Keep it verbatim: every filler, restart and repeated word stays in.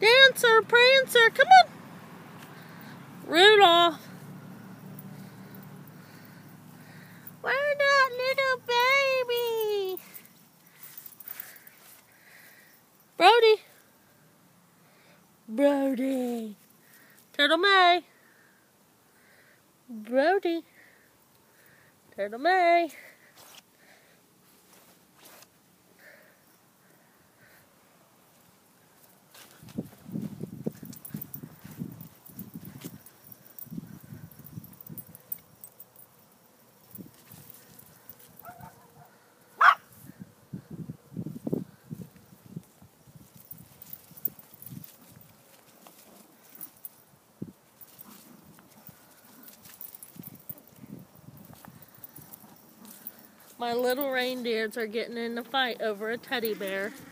Dancer, Prancer, come on. Rudolph. Where's that little baby? Brody. Brody. Turtle May. Brody. Turtle May. My little reindeers are getting in a fight over a teddy bear.